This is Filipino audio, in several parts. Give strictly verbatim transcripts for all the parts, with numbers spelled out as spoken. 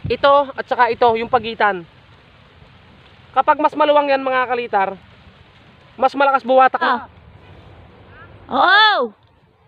ito at saka ito, yung pagitan. Kapag mas maluwang yan mga kalitar, mas malakas buwatak na. Oo!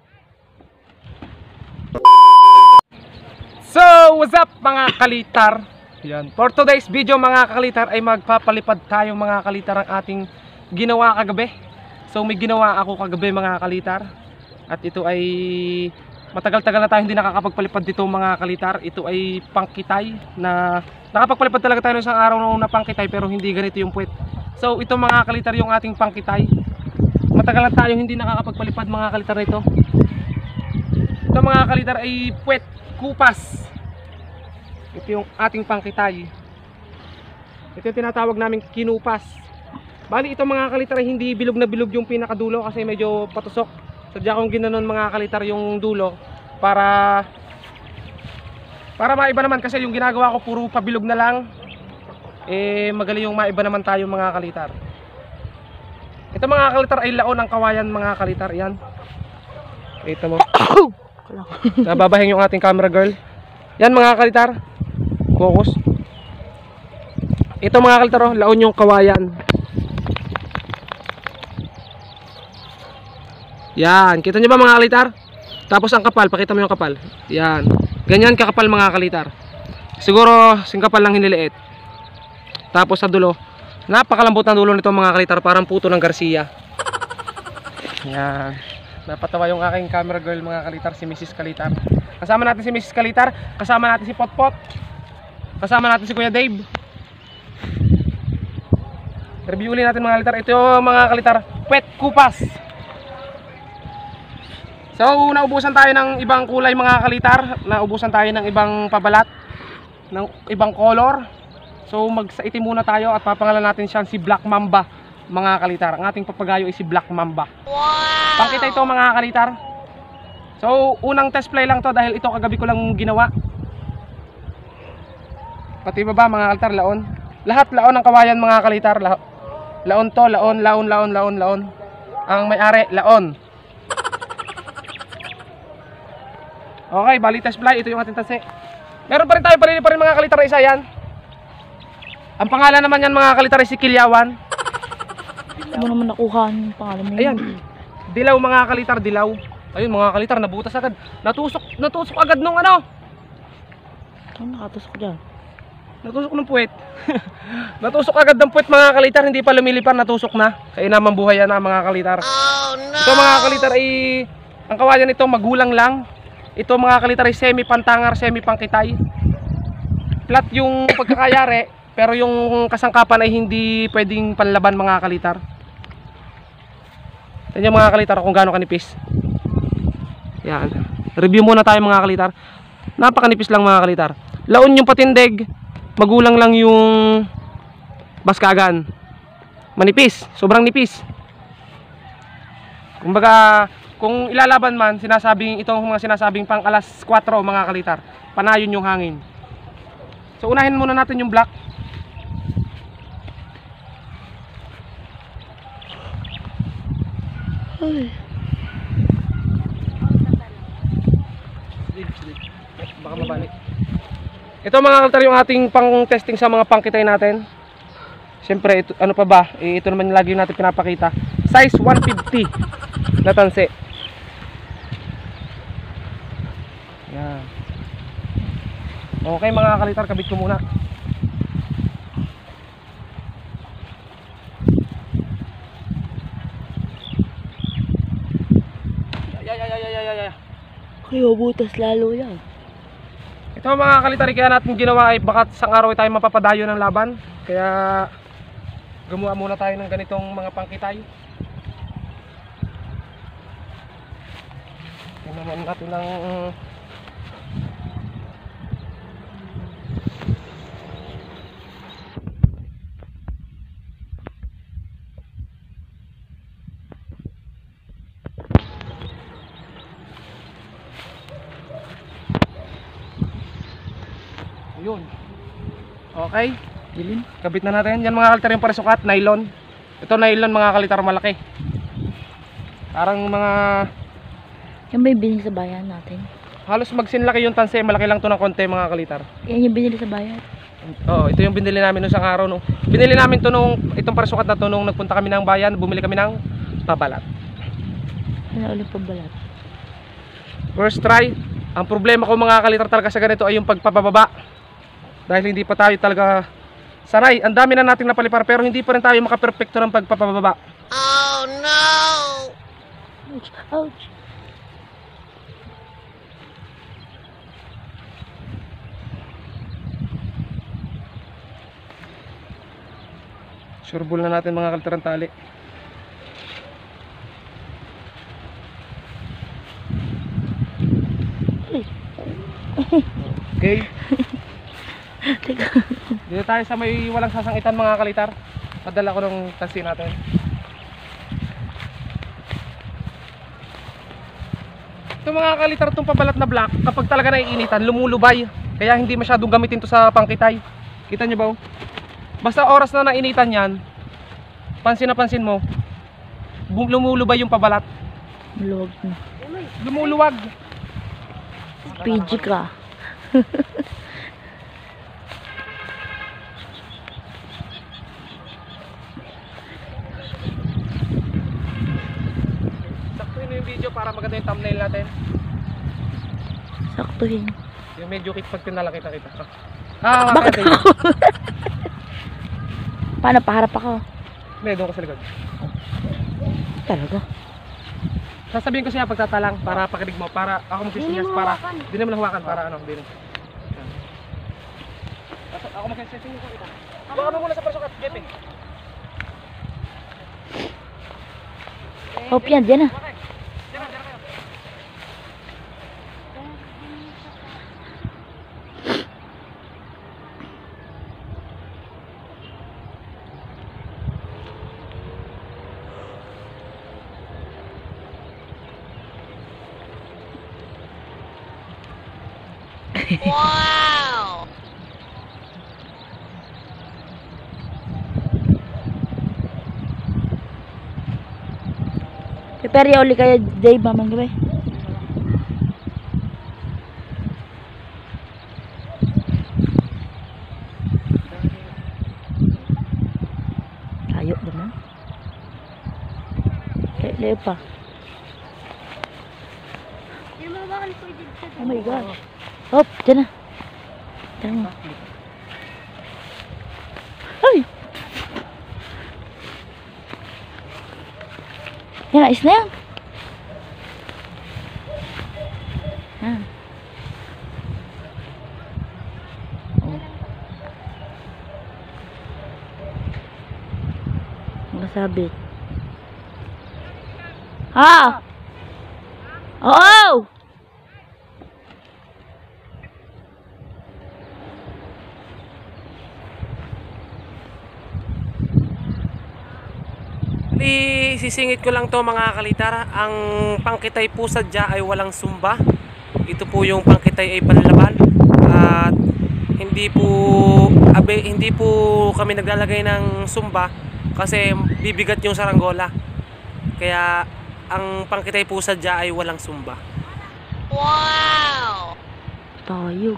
So, what's up mga kalitar? Yan. For today's video mga kalitar ay magpapalipad tayo mga kalitar ang ating ginawa kagabi. So, may ginawa ako kagabi mga kalitar. At ito ay matagal-tagal na tayo hindi nakakapagpalipad dito mga kalitar. Ito ay pangkitay na nakapagpalipad talaga tayo ng isang araw noong na pangkitay pero hindi ganito yung puwet. So, ito mga kalitar yung ating pangkitay. Matagal na tayo hindi nakakapagpalipad mga kalitar nito. Ito mga kalitar ay puwet kupas. Ito yung ating pangkitay. Ito yung tinatawag namin kinupas. Bali ito mga kalitar ay hindi bilog na bilog yung pinakadulo kasi medyo patusok. Sadya kong ginanon mga kalitar yung dulo para para maiba naman kasi yung ginagawa ko puro pabilog na lang. Eh magaling yung maiba naman tayo mga kalitar. Ito mga kalitar ay laon ng kawayan mga kalitar. Yan. Ito mo. Nababahing yung ating camera girl. Yan mga kalitar. Focus. Ito mga kalitar oh, laon yung kawayan. Yan, kita nyo ba mga kalitar? Tapos ang kapal, pakita mo yung kapal. Yan, ganyan kakapal mga kalitar. Siguro, singkapal lang hiniliit. Tapos sa dulo, napakalambot ng dulo nito mga kalitar. Parang puto ng Garcia. Yan, napatawa yung aking camera girl mga kalitar, si Missus Kalitar. Kasama natin si Missus Kalitar. Kasama natin si Potpot. Kasama natin si Kuya Dave. Review ulit natin mga kalitar. Ito yung mga kalitar, puwet kupas. So, naubusan tayo ng ibang kulay mga kalitar. Naubusan tayo ng ibang pabalat, ng ibang color. So, magsaitim muna tayo at papangalan natin siya si Black Mamba mga kalitar. Ang ating papagayo ay si Black Mamba. Wow! Pangkita ito mga kalitar. So, unang test play lang to dahil ito kagabi ko lang ginawa. Pati ba ba mga kalitar, laon? Lahat laon ng kawayan mga kalitar. La laon to, laon, laon, laon, laon, laon. Ang may-ari, laon. Okay, bali test fly, ito yung ating tase. Meron pa rin tayo palili pa rin mga kalitar isa yan. Ang pangalan naman yan mga kalitar si Kilyawan. Hindi mo naman nakuha yung pangalan mo. Ayan, dilaw mga kalitar, dilaw. Ayun mga kalitar, nabutas agad. Natusok, natusok agad nung ano. Ano nakatusok dyan? Natusok ng puwet. Natusok agad ng puwet mga kalitar, hindi pa lumilipar, natusok na. Kaya naman buhay yan na mga kalitar. Oh, no! Ito mga kalitar ay, ang kawayan nito magulang lang. Ito mga kalitar ay semi-pantangar, semi-pangkitay. Flat yung pagkakayari, pero yung kasangkapan ay hindi pwedeng panlaban mga kalitar. Tignan mga kalitar kung gaano kanipis. Yan. Review muna tayo mga kalitar. Napakanipis lang mga kalitar. Laon yung patindig, magulang lang yung baskagan. Manipis, sobrang nipis. Kumbaga, kung ilalaban man, sinasabing itong mga sinasabing pang alas kwatro mga kalitar, panayon yung hangin. So unahin muna natin yung black. Ay. Baka mabalik. Ito mga kalitar yung ating pang testing sa mga pangkitay natin. Siyempre, ito, ano pa ba? Eh, ito naman yung lagi natin pinapakita. Size one fifty na tanse. Yan. Okay mga kalitar, kabit ko muna. Ay, ay, ay, ay, ay, ay. Kaya butas lalo yan. Ito mga kalitar, kaya natin ginawa ay baka isang araw ay tayo mapapadayo ng laban. Kaya gumawa muna tayo ng ganitong mga pangkitay. Tingnan natin ng yun. Okay, Dilim. kabit na natin. Yan mga kalitar yung parisukat, nylon. Ito nylon mga kalitar malaki. Parang mga Yan ba yung binig sa bayan natin? Halos magsinlaki yung tanse, malaki lang to ng konti mga kalitar. Yan yung binili sa bayan. Oo, ito yung binili namin nung isang araw no. Binili namin to nung itong parasukat na to nung nagpunta kami ng bayan, bumili kami ng pabalat. Ano ulit pabalat? First try. Ang problema ko mga kalitar talaga sa ganito ay yung pagpapababa. Dahil hindi pa tayo talaga sanay. Ang dami na nating napalipar pero hindi pa rin tayo makaperfecto ng pagpapababa. Oh no! Ouch! Ouch! Sureball na natin mga kalitar ang tali. Okay. Teka. Dito tayo sa may walang sasangitan mga kalitar. Padala ko ng tansi natin. Ito mga kalitar, itong pabalat na black, kapag talaga naiinitan, lumulubay. Kaya hindi masyadong gamitin to sa pangkitay. Kita nyo ba? Oh? Basta oras na nainitan yan, pansin na pansin mo, bum- lumulubay yung pabalat. Maluwag na. Lumuluwag. P G ka. Saktuhin mo yung video para maganda yung thumbnail natin. Saktuhin. Yung medyo kit pag pinalakita kita. Ah, Bakit makakita yun. ako? Paano? Paharap ako? Hindi, doon ka sa likod. Talaga? Sasabihin ko siya pagtatalang para pakinig mo, para ako magsisinyas, para hindi naman hawakan, para ano, hindi naman. Yan. Tapos ako magsisinyas ko ito. Baka mo muna sa pasukat, Jepe. Hope yan, dyan na. Okay. Diyan na, diyan na kayo. Wow! Prepare ya uli kayo, Dave, mamang gabi. Tayo naman. Leo pa. Oh my gosh. Hop, dyan na. Dyan na. Ay! Yan, ayos na yan. Yan. Oh. Nakasabit. Ha? Oo! Di sisingit ko lang to mga kalitar. Ang pangkitay po sadya ay walang sumba. Ito po yung pangkitay ay panlaban. At hindi po abe, hindi po kami naglalagay ng sumba kasi bibigat yung saranggola. Kaya ang pangkitay po sadya ay walang sumba. Wow! Tayo.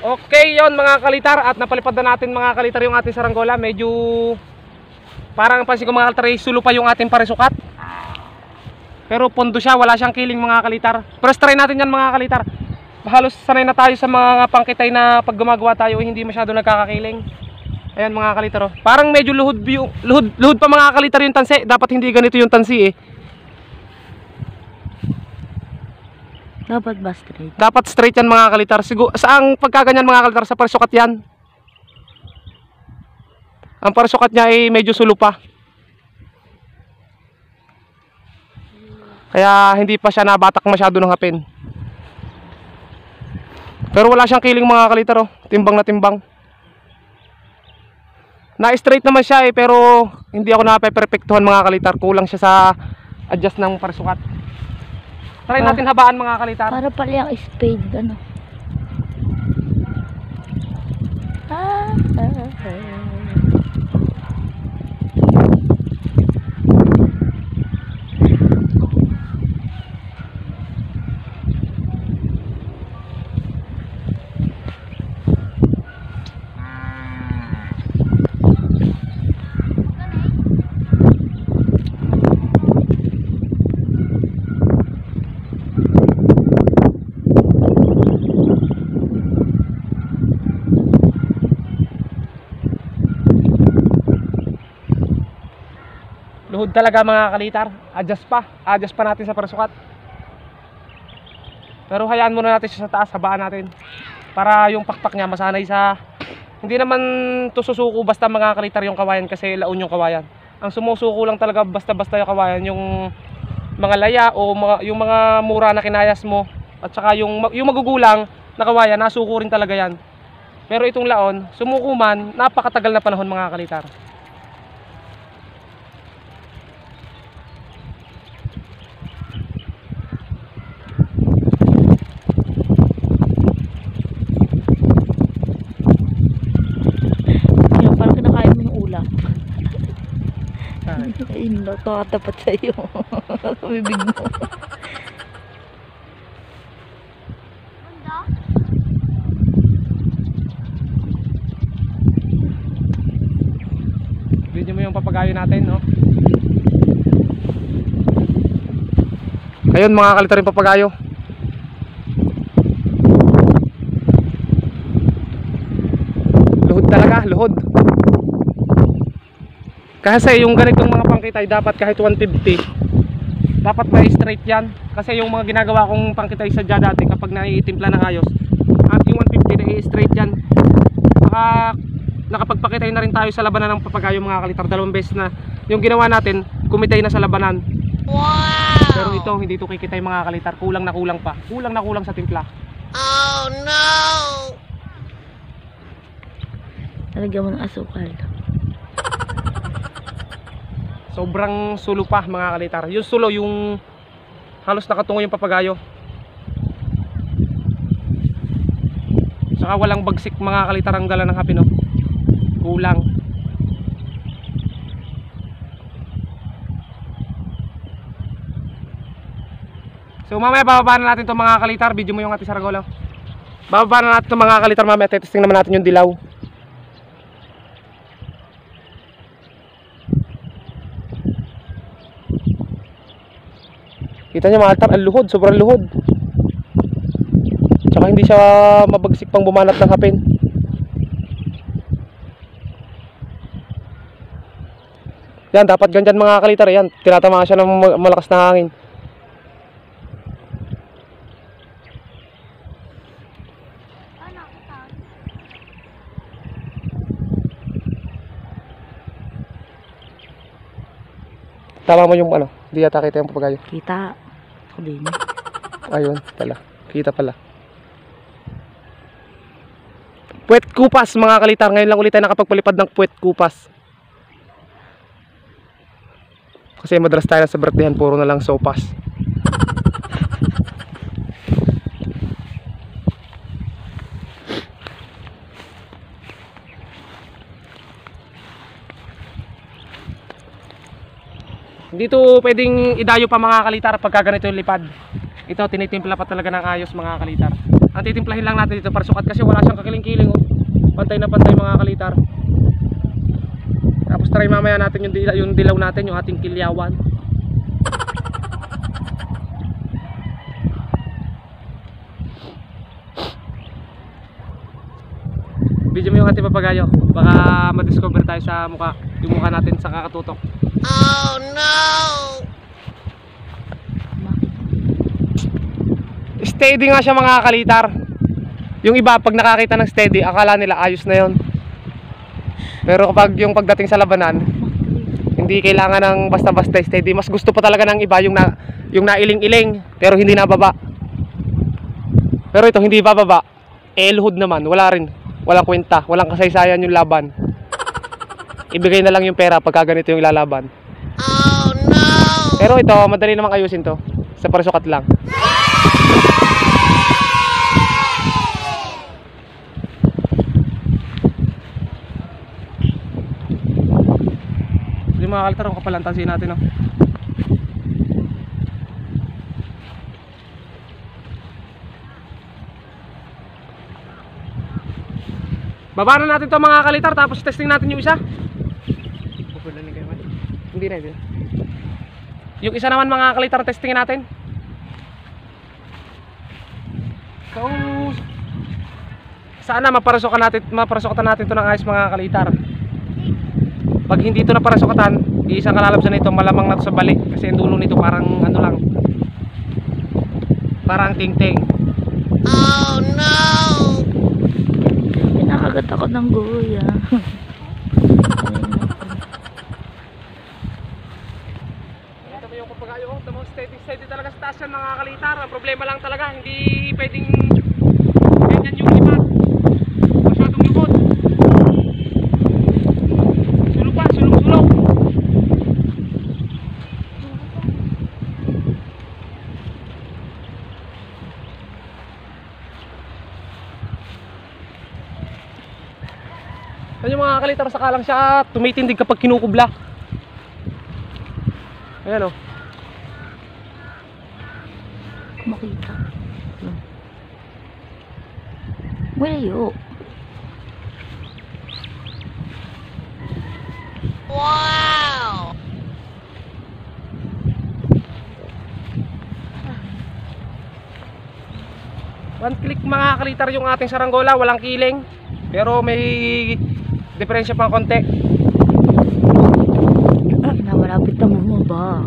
Okay yon mga kalitar, at napalipad na natin mga kalitar yung ating saranggola. Medyo parang pansin ko mga kalitar, sulo pa yung ating parisukat. Pero pondo siya, wala siyang kiling mga kalitar. Pero try natin yan mga kalitar. Halos sanay na tayo sa mga pangkitay na pag gumagawa tayo hindi masyado nagkakakiling. Ayan mga kalitar, oh. Parang medyo luhod, luhod, luhod pa mga kalitar yung tansi. Dapat hindi ganito yung tansi eh. Dapat ba straight? Dapat straight yan mga kalitar. Siguro, saang pagkaganyan mga kalitar, sa parisukat yan. Ang parisukat niya ay medyo sulo pa. Kaya hindi pa siya nabatak masyado ng hapin. Pero wala siyang kiling mga kalitar, oh. Timbang na timbang. Na-straight naman siya eh, pero hindi ako nape-perfectuhan mga kalitar. Kulang siya sa adjust ng parisukat. Try Ah. natin habaan mga kalitar. Para pala yung spade, ano? Ah, ah, ah. Luhod talaga mga kalitar. Adjust pa. Adjust pa natin sa parisukat. Pero hayaan muna natin siya sa taas. Habaan natin. Para yung pakpak niya masanay sa... Hindi naman to susuko basta mga kalitar yung kawayan, kasi laon yung kawayan. Ang sumusuko lang talaga basta-basta yung kawayan, yung mga laya o mga, yung mga mura na kinayas mo. At saka yung, yung magugulang na kawayan, nasuko rin talaga yan. Pero itong laon, sumuko man, napakatagal na panahon mga kalitar. Yung parang kinakain mo yung ulam. Ayun lang, kakatapat sa'yo. Sa bibig mo. Video mo yung papagayo natin, no? Ayun mga kalitar yung papagayo. Luhod talaga, luhod. Kasi yung ganitong mga pangkitay dapat kahit one fifty, dapat may straight yan. Kasi yung mga ginagawa kong pangkitay sa dya dati, kapag naiitimpla ng ayos, at yung one fifty na i-straight yan. Saka nakapagpakitay na rin tayo sa labanan ng papagayo mga kalitar. Dalawang beses na yung ginawa natin, kumitay na sa labanan. Wow! Pero ito, hindi ito kikitay mga kalitar. Kulang na kulang pa. Kulang na kulang sa timpla. Oh no! Talagyan mo ng asukal. Sobrang sulo pa mga kalitar. Yung sulo, yung halos nakatungo yung papagayo. Saka walang bagsik mga kalitar ang dala ng hapin, no? Kulang. So mamaya bababa na natin itong mga kalitar. Video mo yung ating saranggola. Bababa na natin itong mga kalitar mamaya. Testing naman natin yung dilaw. Kita nyo mga altar, ang luhod, sobrang luhod. Tsaka hindi siya mabagsik pang bumanat ng hapin. Yan, dapat ganyan mga kalitar. Yan, tinatamaan siya ng malakas na hangin. Tama mo yung ano, di yata kita yung papagayo. Kita. Ako din. Ayun pala, kita pala. Puwet kupas mga kalitar. Ngayon lang ulit tayo nakapagpalipad ng puwet kupas. Kasi madalas tayo sa birthdayan, puro na lang sopas. Dito pwedeng idayo pa mga kalitar pagka ganito yung lipad. Ito tinitimpla pa talaga ng ayos mga kalitar. Ang titimplahin lang natin dito para sukat kasi wala siyang kakiling-kiling oh. Pantay na pantay mga kalitar. Tapos try mamaya natin yung dilaw, yung dilaw natin, yung ating kilyawan. Video mo yung ating papagayo. Baka ma-discover tayo sa mukha, yung mukha natin sa kakatutok. Oh no! Steady nga siya mga kalitar. Yung iba pag nakakita ng steady, akala nila ayos na yon. Pero kapag yung pagdating sa labanan, hindi kailangan ng basta-basta steady. Mas gusto pa talaga ng iba yung na, yung nailing-iling pero hindi nababa. Pero ito hindi bababa. Eh luhod naman, wala rin. Walang kwenta, walang kasaysayan yung laban. Ibigay na lang yung pera pagka ganito yung lalaban. Oh no! Pero ito, madali namang ayusin to. Sa parasukat lang. Yung mga kaltar, kapalantasin natin no? Baba na natin to mga kalitar, tapos testing natin yung isa. Hindi na din. Yung isa naman mga kalitar, testingin natin. So sana maparasokan natin, maparasokan natin to ng ayos mga kalitar. Pag hindi ito naparasokatan, iisang kalalabsan nito, malamang na to sa balik. Kasi ang dulo nito parang ano lang, parang ting-ting. Oh no! Pinakagat ako ng guya. Ito mo yung papagayo, ito mo steady steady talaga sa taas yan mga kalitar. Ang problema lang talaga, hindi pwedeng ganyan yung lipat. Masyadong lubot. Sulong pa, sulong sulong. Yan yung mga kalitar, saka lang siya tumitindig kapag kinukubla. Ayan o. Makita. Malayo. Wow! One click mga kalitar yung ating saranggola, walang kiling. Pero may diferensya pang konti. Na malapit na bumaba.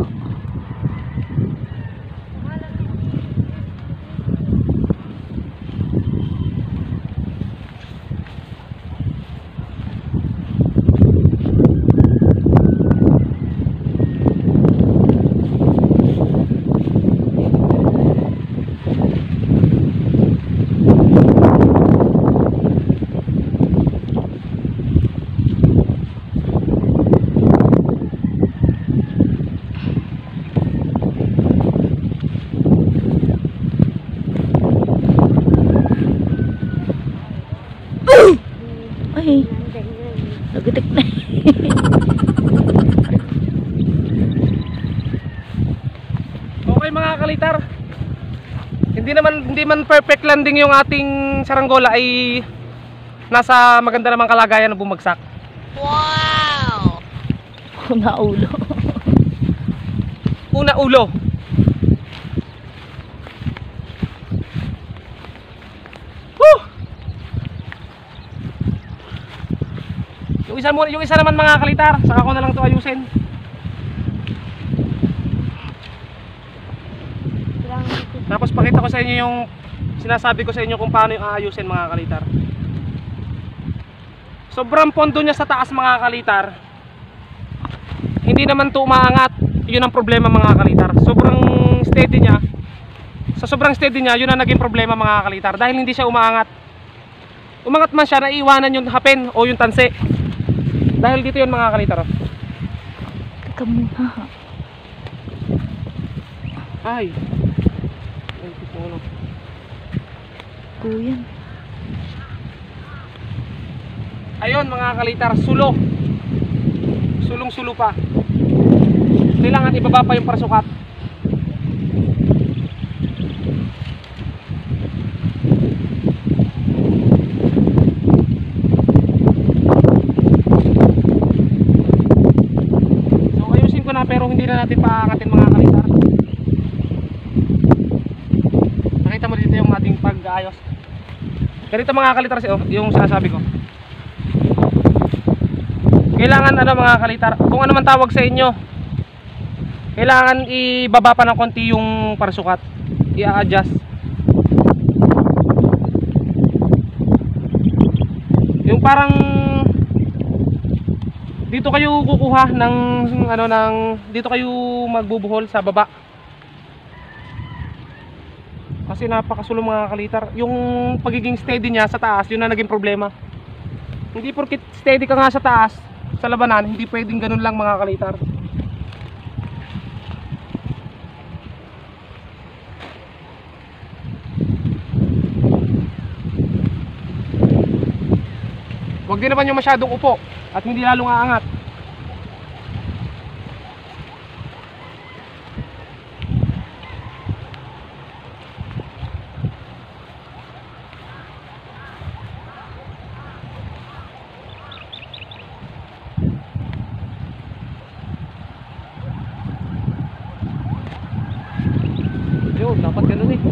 Ay, nagitik na. Okay mga kalitar, hindi naman hindi man perfect landing yung ating saranggola, ay nasa maganda namang kalagayan na bumagsak. Wow! Una ulo. Una ulo. Woo! Yung isa, mo, yung isa naman mga kalitar, saka ko na lang ito ayusin. Tapos pakita ko sa inyo yung sinasabi ko sa inyo kung paano yung aayusin mga kalitar. Sobrang pondo niya sa taas mga kalitar. Hindi naman to umaangat. Yun ang problema mga kalitar. Sobrang steady niya. Sa sobrang steady niya, yun ang naging problema mga kalitar. Dahil hindi siya umaangat. Umangat man siya, naiiwanan yung hapin o yung tanse. Dahil dito yun mga kalitar. Teka muna. Ay. Kuyan. Ayun mga kalitar, sulo. Sulong sulo pa. Kailangan ibaba pa yung parasukat. pero hindi na natin paangatin mga kalitar. Nakita mo dito yung ating pag-aayos. Ganito mga kalitar, yung sinasabi ko. Kailangan ano mga kalitar, kung ano man tawag sa inyo, kailangan ibaba pa ng konti yung parasukat, i-adjust. Yung parang dito kayo kukuha ng ano ng dito kayo magbubuhol sa baba. Kasi napakasulo mga kalitar. Yung pagiging steady niya sa taas, yun na naging problema. Hindi porkit steady ka nga sa taas, sa labanan, hindi pwedeng ganun lang mga kalitar. Huwag din naman yung masyadong upo at hindi lalong aangat. Yun, dapat ganun eh.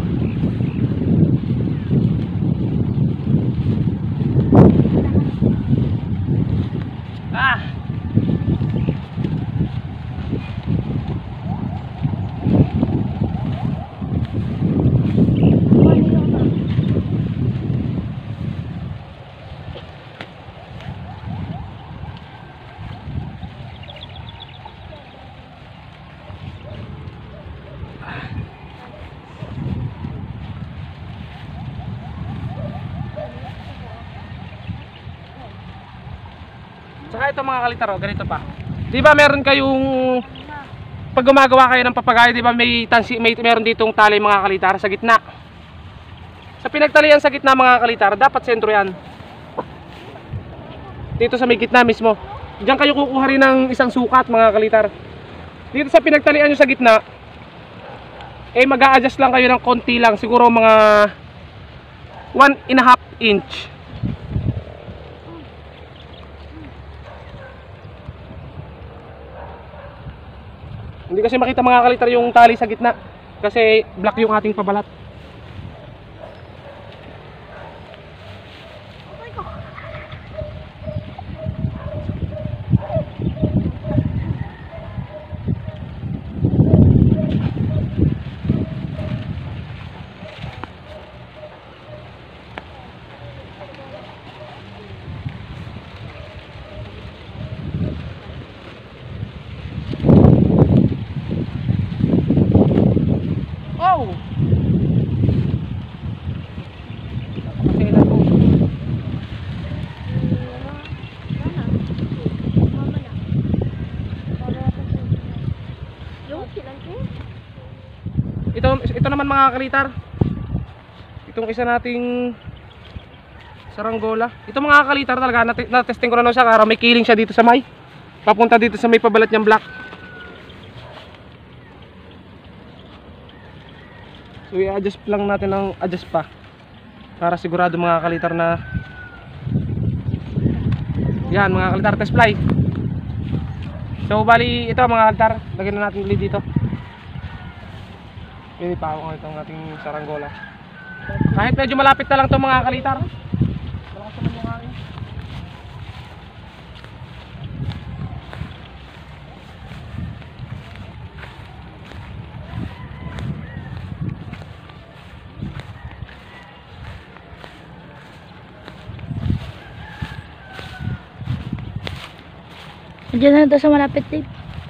Ah! Saka ito mga kalitar, oh, ganito pa. 'Di ba meron kayong pag gumagawa kayo ng papagayo, 'di ba may tansi, may meron ditong tali mga kalitar sa gitna. Sa pinagtalian sa gitna mga kalitar, dapat sentro 'yan. Dito sa may gitna mismo. Diyan kayo kukuha rin ng isang sukat mga kalitar. Dito sa pinagtalian nyo sa gitna, eh mag-a-adjust lang kayo ng konti lang, siguro mga one and a half inch. Hindi kasi makita mga kalitar yung tali sa gitna kasi black yung ating pabalat. Oh! Napakasilan po. Ito, ito naman mga kalitar. Itong isa nating saranggola. Ito mga kalitar talaga, nat- natesting ko na nung sa araw, may kiling siya dito sa may. Papunta dito sa may pabalat niyang black. So i-adjust lang natin ng adjust pa para sigurado mga kalitar na yan mga kalitar, test fly. So bali ito mga kalitar, lagyan na natin ulit dito. Pili pa ako itong ating saranggola. Kahit medyo malapit na lang ito mga kalitar. Malakas naman yung hangin. Andiyan na ito sa malapit din.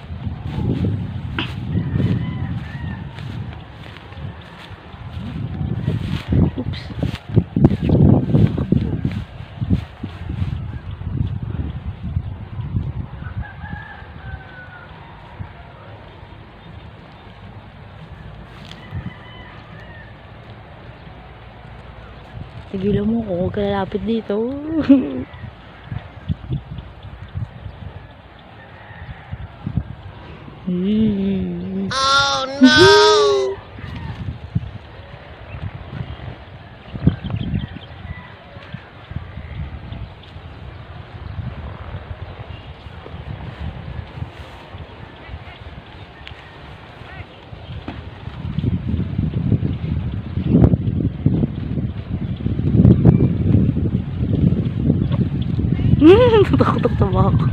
Oops. Tigilan mo ko, huwag ka lalapit dito. Hmm. Oh no! Tutok sa bako.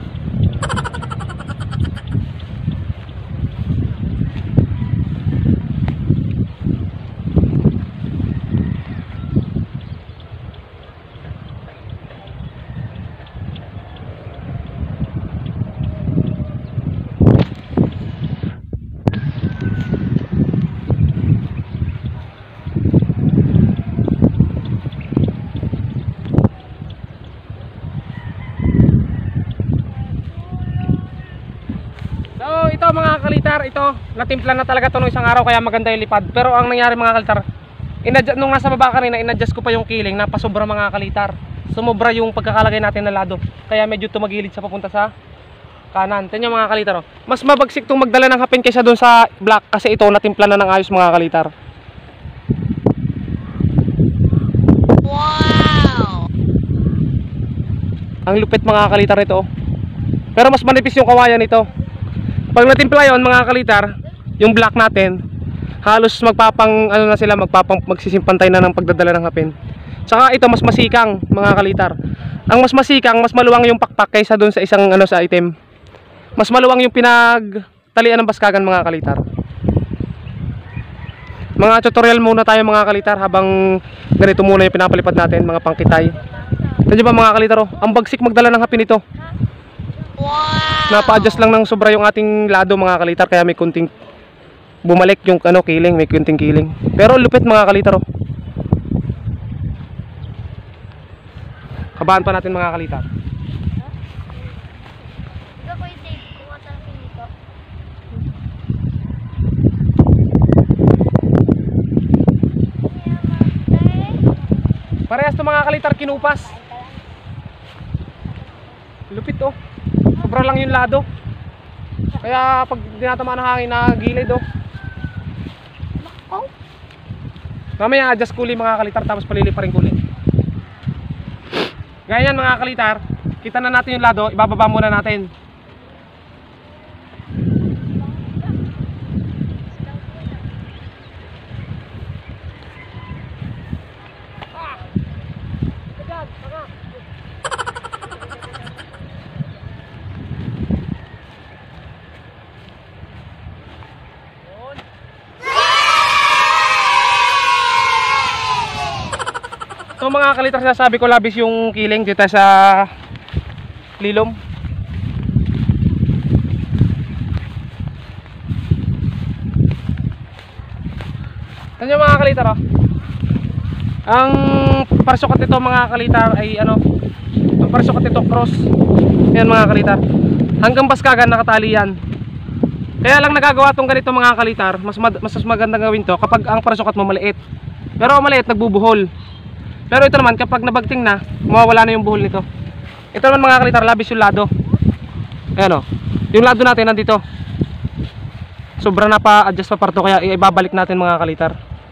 So ito mga kalitar, ito natimpla na talaga to nung isang araw kaya maganda yung lipad. Pero ang nangyari mga kalitar, inadjust, nung nasa baba kanina, inadjust ko pa yung kiling, napasobra mga kalitar. Sumobra yung pagkakalagay natin na lado. Kaya medyo tumagilid sa papunta sa kanan. Tingnan mga kalitar, oh. Mas mabagsik tong magdala ng hapin kaysa doon sa black kasi ito natimpla na ng ayos mga kalitar. Wow! Ang lupit mga kalitar ito. Pero mas manipis yung kawayan nito. Pag natimpla yon mga kalitar, yung black natin, halos magpapang ano na sila, magpapang magsisimpantay na ng pagdadala ng hapin. Saka ito mas masikang mga kalitar. Ang mas masikang, mas maluwang yung pakpak kaysa dun sa isang ano sa item. Mas maluwang yung pinagtalian ng baskagan mga kalitar. Mga tutorial muna tayo mga kalitar habang ganito muna yung pinapalipad natin, mga pangkitay. Ito ba mga kalitar, oh, ang bagsik magdala ng hapin ito. Wow! Napa-adjust lang ng sobra yung ating lado mga kalitar kaya may kunting bumalik yung ano kiling, may kunting kiling. Pero lupit mga kalitar, oh. Kabahan pa natin mga kalitar. Parehas to mga kalitar kinupas. Lupit, oh. Sobra lang yung lado. Kaya pag dinatamaan ng hangin na gilid, oh. Mamaya adjust kuli mga kalitar tapos palili pa rin kuli. Ganyan mga kalitar, kita na natin yung lado, ibababa muna natin. So mga kalitar, sasabi ko labis yung kiling dito sa lilom. Tanyo mga kalitar, oh. Ang parsukat nito mga kalitar ay ano, ang parsukat nito cross. Yan mga kalitar. Hanggang baskagan nakatali yan. Kaya lang nagagawa tong ganito mga kalitar, mas mas magandang gawin to kapag ang parsukat mo maliit. Pero maliit nagbubuhol. Pero ito naman kapag nabagting na, mawawala na yung buhol nito. Ito naman mga kalitar, labis yung lado. Ayan, oh. Yung lado natin nandito. Sobra na pa adjust pa parto kaya ibabalik natin mga kalitar.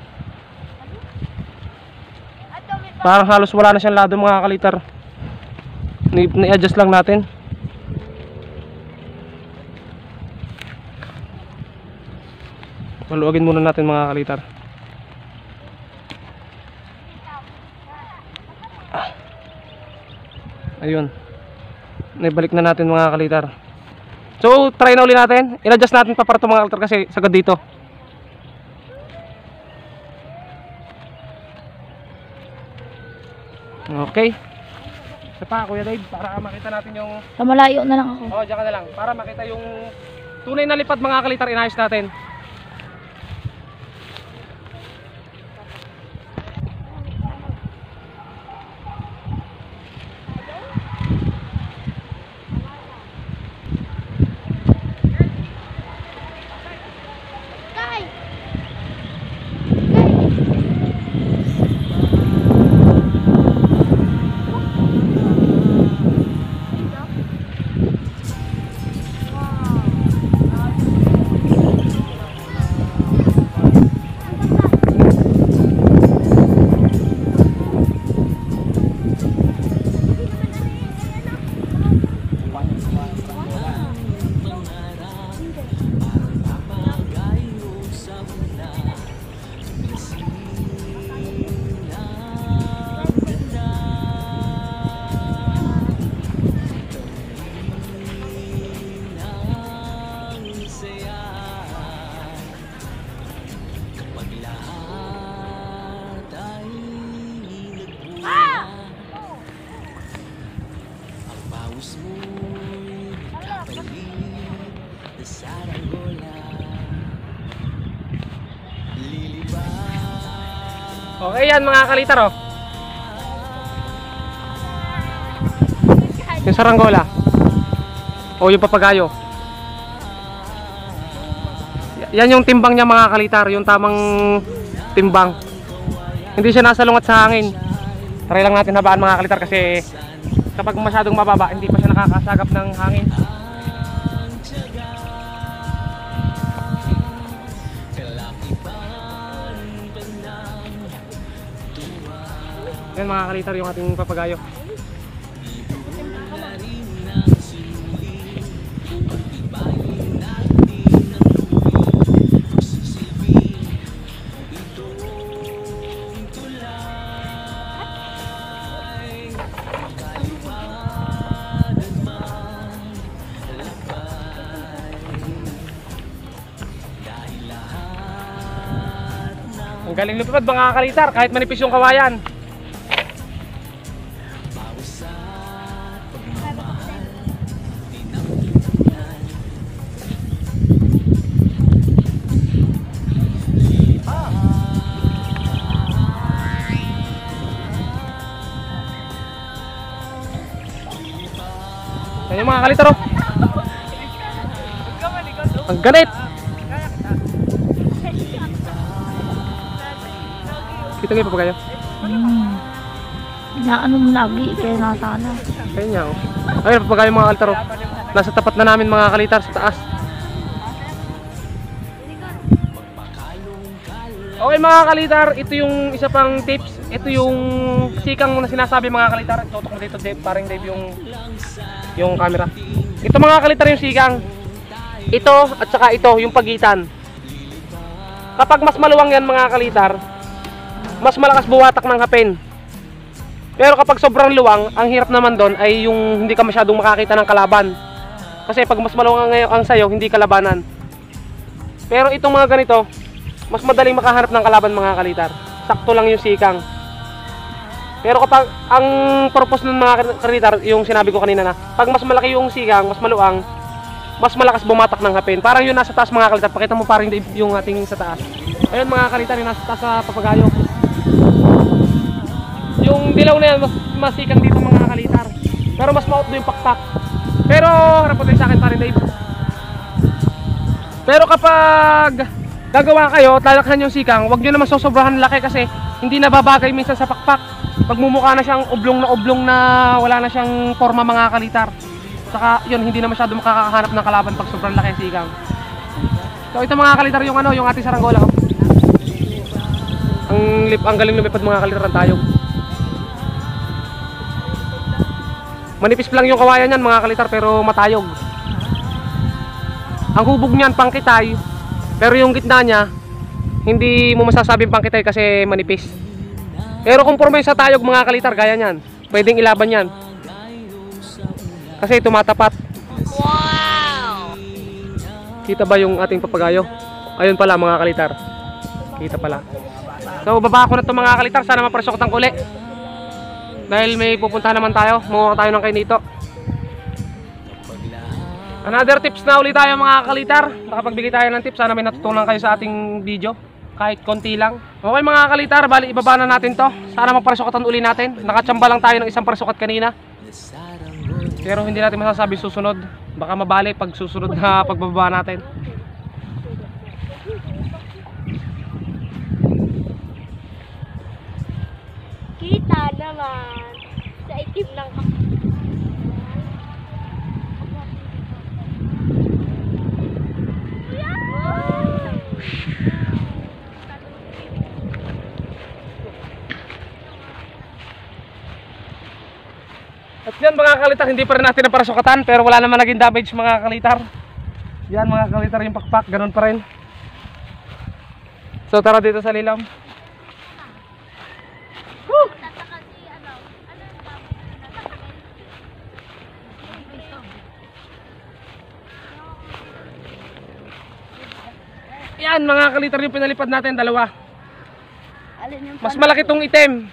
Parang halos wala na siyang lado mga kalitar. Ni-adjust lang natin. Maluwagin muna natin mga kalitar. Ayun. Naibalik na natin mga kalitar. So, try na uli natin. I-adjust natin pa para ito mga kalitar kasi sagad dito. Okay. Isa pa Kuya Dave para makita natin yung... Sa malayo na lang ako. Oo, dyan ka na lang. Para makita yung tunay na lipad mga kalitar, inayos natin. Okay yan mga kalitar oh. Yung saranggola. O yung papagayo. Yan yung timbang niya mga kalitar, yung tamang timbang. Hindi siya nasalungat sa hangin. Try lang natin habaan mga kalitar kasi kapag masyadong mababa, hindi pa siya nakakasagap ng hangin. Yan mga kalitar yung ating papagayo. Ang galing lupad mga kalitar kahit manipis yung kawayan. Yan yung mga kalitar oh. Ang ganit. Kita kayo pa kayo? Hmm. Inaano mo lagi, kaya natana. Kaya niya oh. Ayun pa kayo mga kalitar oh. Nasa tapat na namin mga kalitar sa taas. Okay mga kalitar, ito yung isa pang tips. Ito yung sikang na sinasabi mga kalitar. Tutok mo dito Dave, parang Dave yung yung camera. Ito mga kalitar yung sikang. Ito at saka ito yung pagitan. Kapag mas maluwang yan mga kalitar, mas malakas buwatak ng hapin. Pero kapag sobrang luwang, ang hirap naman doon ay yung hindi ka masyadong makakita ng kalaban. Kasi pag mas maluwang ang, ang sayo, hindi kalabanan. Pero itong mga ganito, mas madaling makahanap ng kalaban mga kalitar. Sakto lang yung sikang. Pero kapag ang purpose ng mga kalitar, yung sinabi ko kanina na, pag mas malaki yung sikang, mas maluwang, mas malakas bumatak ng hapin. Parang yung nasa taas mga kalitar, pakita mo parang yung ating sa taas. Ayun mga kalitar, yung nasa taas sa papagayo. Yung dilaw na yan, mas masikang dito mga kalitar. Pero mas maot do yung pakpak. Pero harap po tayo sa akin parang Dave. Pero kapag gagawa kayo, lalakhan yung sikang, huwag nyo naman sosobrahan laki kasi hindi nababagay minsan sa pakpak. Pagmumukha na siyang oblong na oblong na wala na siyang forma mga kalitar. Saka yun, hindi na masyado makakahanap ng kalaban pag sobrang laki sikang. So ito mga kalitar yung ano, yung ating saranggola oh. Ang lip, ang galing lumipad mga kalitar ng tayog. Manipis lang yung kawayan niyan mga kalitar pero matayog. Ang hubog niyan pangkitay, pero yung gitna niya hindi mo masasabing pangkitay kasi manipis. Pero kung porma sa tayog mga kalitar gaya niyan, pwedeng ilaban yan. Kasi tumatapat. Wow! Kita ba yung ating papagayo? Ayun pala mga kalitar. Kita pala. So baba ko na to mga kalitar, sana mapresok tang uli. Dahil may pupuntahan naman tayo, mamuha tayo ng kainito. Another tips na ulit tayo mga kalitar. Nakapagbigay tayo ng tips, sana may natutunan kayo sa ating video. Kahit konti lang. Okay mga kalitar, bali ibaba na natin to. Sana mapresokatan uli natin. Nakachamba lang tayo ng isang presokat kanina. Pero hindi natin masasabi susunod. Baka mabali pag susunod na pagbababa natin. Kita naman sa itim ng At yan mga kalitar, hindi pa rin natin naparasukatan pero wala naman naging damage mga kalitar. Yan mga kalitar yung pakpak, ganun pa rin. So tara dito sa lilam. Woo! Yan mga kalitar yung pinalipad natin, dalawa. Mas malaki tong itim.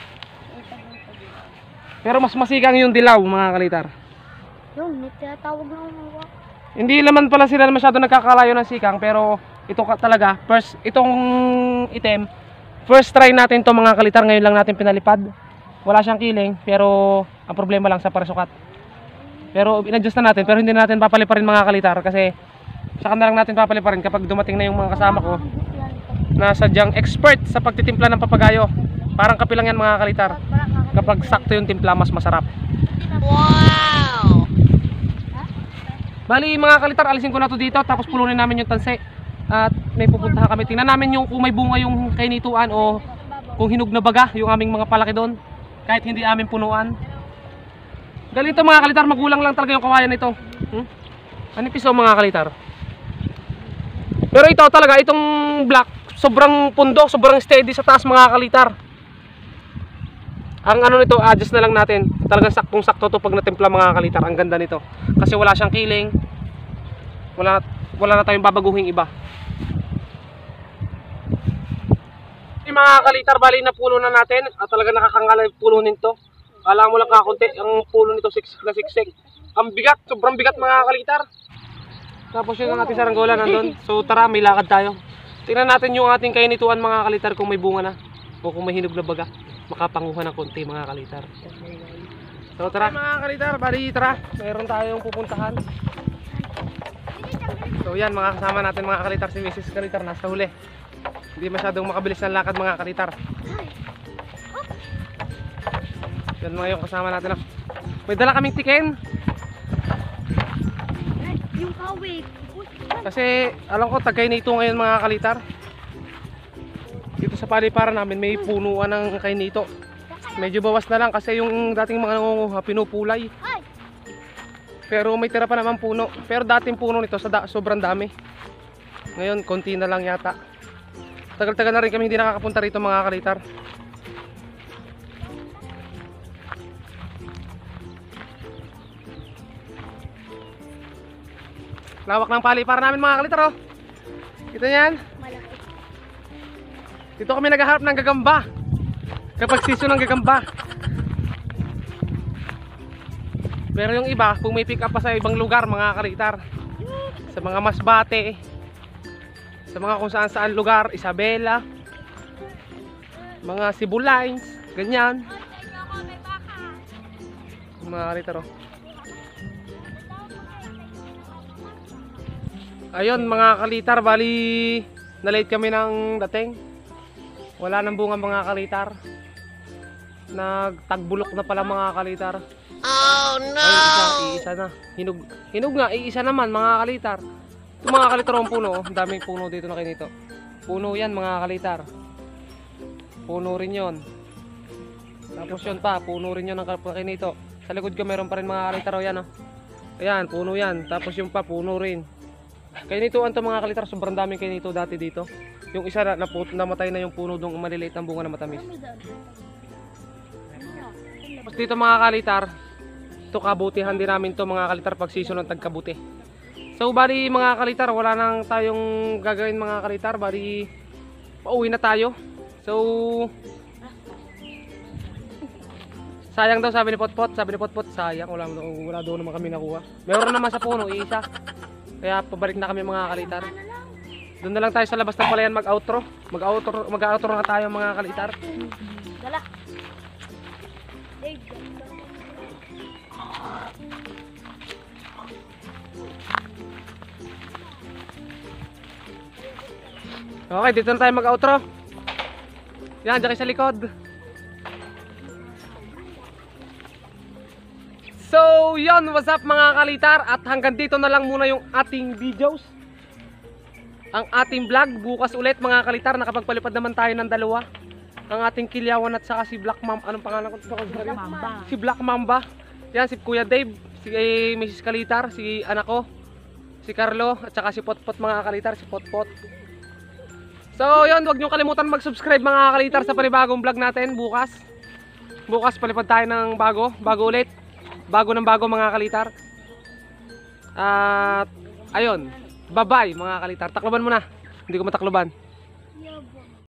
Pero mas masigang yung dilaw mga kalitar. Yung, may tinatawag na umawa. Hindi naman pala sila masyado nagkakalayo ng sikang, pero ito ka talaga, first itong itim, First try natin to mga kalitar, ngayon lang natin pinalipad. Wala siyang kiling, pero ang problema lang sa parasukat. Pero in-adjust na natin, pero hindi natin papaliparin mga kalitar kasi saka na lang natin papaliparin kapag dumating na yung mga kasama ko na sadyang expert sa pagtitimpla ng papagayo. Parang kape lang yan mga kalitar. Kapag sakto yung timpla, mas masarap. Wow! Bali mga kalitar, alisin ko na to dito tapos pulunin namin yung tanse. At may pupuntahan kami. Tingnan namin yung kung may bunga yung kainituan o kung hinog na baga yung aming mga palaki doon. Kahit hindi amin punuan. Ganito mga kalitar, magulang lang talaga yung kawayan nito. Hmm? Anipis o mga kalitar. Pero ito talaga, itong black, sobrang pundo, sobrang steady sa taas mga kalitar. Ang ano nito, adjust na lang natin. Talagang saktong sakto to pag natimpla mga kalitar. Ang ganda nito. Kasi wala siyang kiling. Wala, wala na tayong babaguhing iba. Yung mga kalitar, bali na pulo na natin. At talaga nakakangalay pulo nito. Kala mo lang kakunti. Ang pulo nito six na siksik. Ang bigat, sobrang bigat mga kalitar. Tapos yun ang ating saranggola nandun. So tara, may lakad tayo. Tingnan natin yung ating kainituan mga kalitar kung may bunga na. O kung may hinog na baga. Makapanguha ng konti mga kalitar. So tara mga kalitar, bali tara. Mayroon tayong pupuntahan. So yan mga kasama natin mga kalitar, si Missus Kalitar nasa huli. Hindi masyadong makabilis ng lakad mga kalitar. Yan mga yung kasama natin. May dala kaming tiken. Yung kawig. Kasi alam ko tagay nito ngayon mga kalitar. Dito sa paliparan namin may punuan ng kainito. Medyo bawas na lang kasi yung dating mga nangunguha pinupulay. Pero may tira pa naman puno. Pero dating puno nito sa da sobrang dami. Ngayon konti na lang yata. Tagal-tagal na rin kami hindi nakakapunta rito mga kalitar. Lawak ng paliparan namin mga kalitar oh. Kita yan? Malaki. Dito kami naghaharap ng gagamba. Kapag season ng gagamba. Pero yung iba, kung may pick up pa sa ibang lugar mga kalitar, sa mga Masbate, sa mga kung saan saan lugar, Isabela, mga Cebu Lines, ganyan. Mga kalitar oh. Ayun mga kalitar, bali na-late kami ng dating. Wala nang bunga mga kalitar. Nagtagbulok na pala mga kalitar. Oh no! Ay, isa, iisa na. Hinog, hinog nga, iisa naman mga kalitar. Yung mga kalitar ang puno, oh. Daming puno dito na kinito. Puno yan mga kalitar. Puno rin yon. Tapos yun pa, puno rin yun ng kinito. Sa likod ko meron pa rin mga kalitar, oh, yan oh. Ayan, puno yan. Tapos yung pa, puno rin. Kainituan to mga kalitar, sobrang daming kainito dati dito. Yung isa na namatay na yung puno doon, maliliit ng bunga na matamis. Tapos dito mga kalitar, ito kabutihan din namin to mga kalitar pag season ng tagkabuti. So bali mga kalitar, wala nang tayong gagawin mga kalitar, bali pauwi na tayo. So sayang daw sabi ni Potpot, sabi ni Potpot, sayang wala, wala doon naman kami nakuha. Meron naman sa puno, isa. Kaya pabalik na kami mga kalitar. Doon na lang tayo sa labas ng palayan mag-outro. Mag-outro, mag-outro na tayo mga kalitar. Dala. Okay, dito na tayo mag-outro. Yan, dyan kayo sa likod. So, yun, what's up mga kalitar? At hanggang dito na lang muna yung ating videos. Ang ating vlog. Bukas ulit mga kalitar, nakapagpalipad naman tayo ng dalawa. Ang ating Kilyawan at saka si Black Mamba. Anong pangalan ko? Black Mamba. Si Black Mamba. Yan, si Kuya Dave, si eh, Missus Kalitar, si anak ko, si Carlo, at saka si Potpot mga kalitar, si Potpot. So, yun, huwag nyo kalimutan mag-subscribe mga kalitar sa panibagong vlog natin bukas. Bukas palipad tayo ng bago, bago ulit. Bago ng bago mga kalitar. At ayun, bye bye mga kalitar. Takloban mo na. Hindi ko matakloban.